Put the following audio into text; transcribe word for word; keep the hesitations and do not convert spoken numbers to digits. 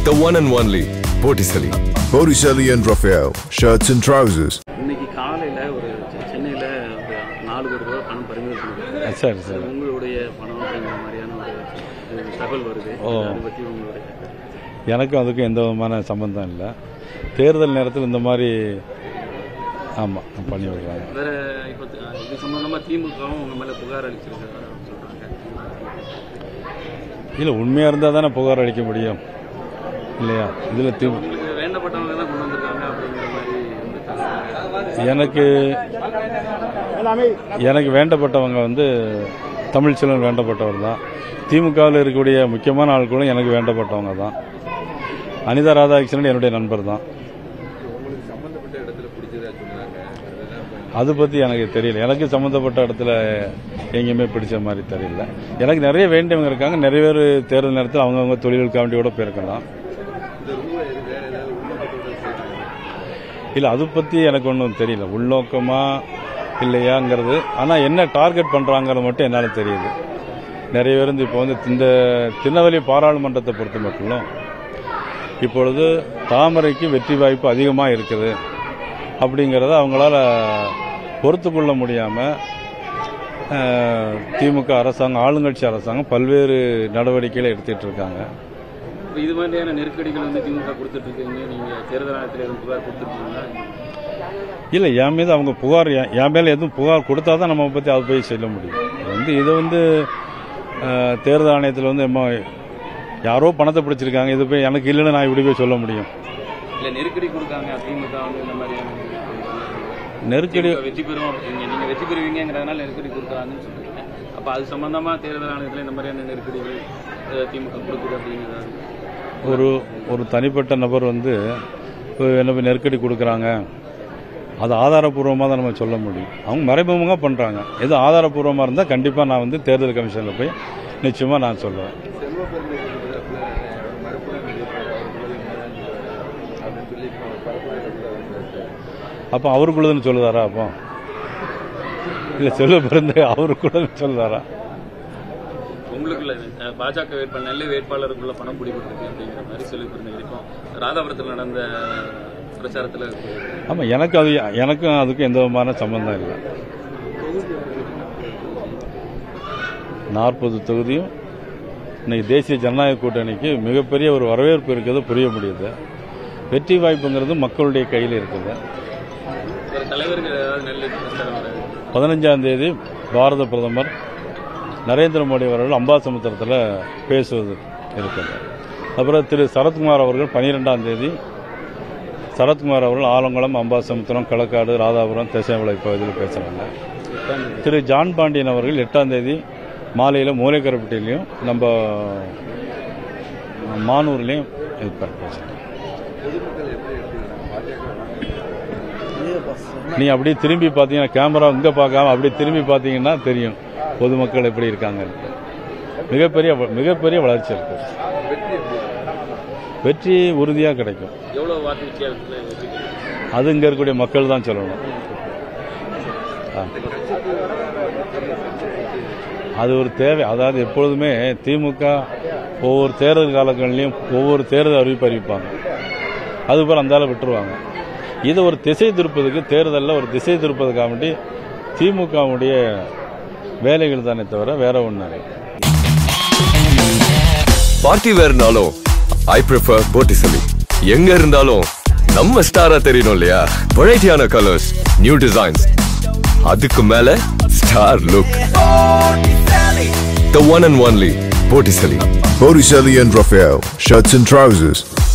The one and only Botticelli. Botticelli and Raphael, shirts and trousers. இன்னைக்கு காலையில ஒரு சென்னையில நாலு கோடி ரூபாய் பணம் பறிமுதல் பண்ணாங்க. சரி சார். உங்களுடைய பணம் அப்படிங்கிற மாதிரியான ஒரு தகவல் வருது. அதை பத்தி உங்களுடைய எனக்கும் அதுக்கும் எந்த விதமான சம்பந்தம் இல்லை. தேர்தல் நேரத்தில் இந்த மாதிரி ஆமாம் பண்ணி விடுறாங்க. வேற இப்போ இது சம்பந்தமா திமுகவும் உங்க மேல புகார் அளிச்சிருக்காங்க சொல்றாங்க. இல்லை உண்மையாக இருந்தால் தானே புகார் அளிக்க முடியும் இல்லையா? இதில் தி வேண்டப்பட்டவங்க தான் கொண்டு வந்திருக்காங்க அப்படிங்கிற மாதிரி எனக்கு எனக்கு வேண்டப்பட்டவங்க வந்து தமிழ்ச்செல்வன் வேண்டப்பட்டவர் தான். திமுகவில் இருக்கக்கூடிய முக்கியமான ஆட்களும் எனக்கு வேண்டப்பட்டவங்க தான். அனிதா ராதாகிருஷ்ணன் என்னுடைய நண்பர் தான். அது பற்றி எனக்கு தெரியல. எனக்கு சம்மந்தப்பட்ட இடத்துல எங்கேயுமே பிடிச்ச மாதிரி தெரியல. எனக்கு நிறைய வேண்டியவங்க இருக்காங்க. நிறைய பேர் தேர்தல் நேரத்தில் அவங்கவுங்க தொழிலுக்காண்டியோட போயிருக்கலாம். இல்லை அது பற்றி எனக்கு ஒன்றும் தெரியல, உள்நோக்கமா இல்லையாங்கிறது. ஆனால் என்ன டார்கெட் பண்ணுறாங்கிறது மட்டும் என்னால் தெரியுது. நிறைய பேர் வந்து இப்போ வந்து இந்த திருநெல்வேலி பாராளுமன்றத்தை பொறுத்த மட்டும் இப்பொழுது தாமரைக்கு வெற்றி வாய்ப்பு அதிகமாக இருக்குது அப்படிங்கிறத அவங்களால பொறுத்து கொள்ள முடியாமல் திமுக அரசாங்கம், ஆளுங்கட்சி அரசாங்கம் பல்வேறு நடவடிக்கைகளை எடுத்துகிட்டு இருக்காங்க. இது மாதிரியான நெருக்கடிகள் வந்து திமுக கொடுத்துட்டு இருக்கீங்க. நீங்கள் தேர்தல் ஆணையத்தில் எதுவும் புகார் கொடுத்துருக்கீங்களா? இல்லை, என் மீது அவங்க புகார் என் மேலே எதுவும் புகார் கொடுத்தா தான் நம்ம பற்றி அதை போய் சொல்ல முடியும். வந்து இது வந்து தேர்தல் ஆணையத்தில் வந்து யாரோ பணத்தை பிடிச்சிருக்காங்க, இது போய் எனக்கு இல்லைன்னு நான் இப்படி போய் சொல்ல முடியும். இல்லை நெருக்கடி கொடுக்காங்க திமுக வந்து இந்த மாதிரியான நெருக்கடி வெற்றி பெறுவோம் அப்படிங்க, நீங்கள் வெற்றி பெறுவீங்கிறதுனால நெருக்கடி கொடுக்குறாங்கன்னு சொல்றீங்க. அப்போ அது சம்பந்தமாக தேர்தல் ஆணையத்தில் இந்த மாதிரியான நெருக்கடிகள் திமுக கொடுக்குது அப்படிங்கிறது ஒரு ஒரு தனிப்பட்ட நபர் வந்து என்ன நெருக்கடி கொடுக்குறாங்க, அது ஆதாரப்பூர்வமாக தான் நம்ம சொல்ல முடியும். அவங்க மறைமுகமாக பண்ணுறாங்க. எது ஆதாரப்பூர்வமாக இருந்தால் கண்டிப்பாக நான் வந்து தேர்தல் கமிஷனில் போய் நிச்சயமாக நான் சொல்லுவேன். அப்போ அவருக்குள்ளதுன்னு சொல்லுதாரா? அப்போ இல்லை செல்வ பிறந்த அவருக்குள்ளதுன்னு சொல்லுதாரா? உங்களுக்குள்ள பாஜக வேட்பாளர் நெல்லை வேட்பாளருக்குள்ள பணம் பிடிபட்டிருக்கு அப்படிங்கிற மாதிரி சொல்லி இருக்கும். ராதாபுரத்தில் நடந்த பிரச்சாரத்தில் ஆமாம், எனக்கு அது எனக்கும் அதுக்கும் எந்த விதமான சம்பந்தம் இல்லை. நாற்பது தொகுதியும் இன்னைக்கு தேசிய ஜனநாயக கூட்டணிக்கு மிகப்பெரிய ஒரு வரவேற்பு இருக்கிறது புரிய முடியுது. வெற்றி வாய்ப்புங்கிறது மக்களுடைய கையில் இருக்குது. பதினஞ்சாம் தேதி பாரத பிரதமர் நரேந்திர மோடி அவர்கள் அம்பாசமுத்திரத்தில் பேசுவது இருக்குது. அப்புறம் திரு சரத்குமார் அவர்கள் பனிரெண்டாம் தேதி சரத்குமார் அவர்கள் ஆலங்குளம், அம்பாசமுத்திரம், களக்காடு, ராதாபுரம், தேசாவிளை பகுதியில் பேசுகிறாங்க. திரு ஜான் பாண்டியன் அவர்கள் எட்டாம் தேதி மாலையில் மூலைக்கரப்பட்டிலையும் நம்ம மானூர்லேயும் இருப்பார் பேசுகிறாங்க. நீ அப்படியே திரும்பி பார்த்தீங்கன்னா, கேமரா இங்கே பார்க்காம அப்படியே திரும்பி பார்த்தீங்கன்னா தெரியும் பொதுமக்கள் எப்படி இருக்காங்க. மிகப்பெரிய மிகப்பெரிய வளர்ச்சி இருக்கு. வெற்றி உறுதியாக கிடைக்கும். அது இங்கே இருக்கக்கூடிய மக்கள் தான் சொல்லணும். அது ஒரு தேவை. அதாவது எப்பொழுதுமே திமுக ஒவ்வொரு தேர்தல் காலங்களிலையும் ஒவ்வொரு தேர்தல் அறிவிப்பு அறிவிப்பாங்க, அதுபோல் அந்த விட்டுருவாங்க. இது ஒரு திசை திருப்பதுக்கு, தேர்தலில் ஒரு திசை திருப்பதுக்காக வேண்டி திமுகவுடைய வேலைகள் தானே தவிர வேற ஒன்று. பார்ட்டி வேர்னாலும் ஐ ப்ரிஃபர் Botticelli. எங்க இருந்தாலும் நம்ம ஸ்டாரா தெரியணும் இல்லையா? வெரைட்டியான கலர்ஸ், நியூ டிசைன்ஸ், அதுக்கு மேல star look. The one and only Botticelli. Botticelli and Raphael, shirts and trousers.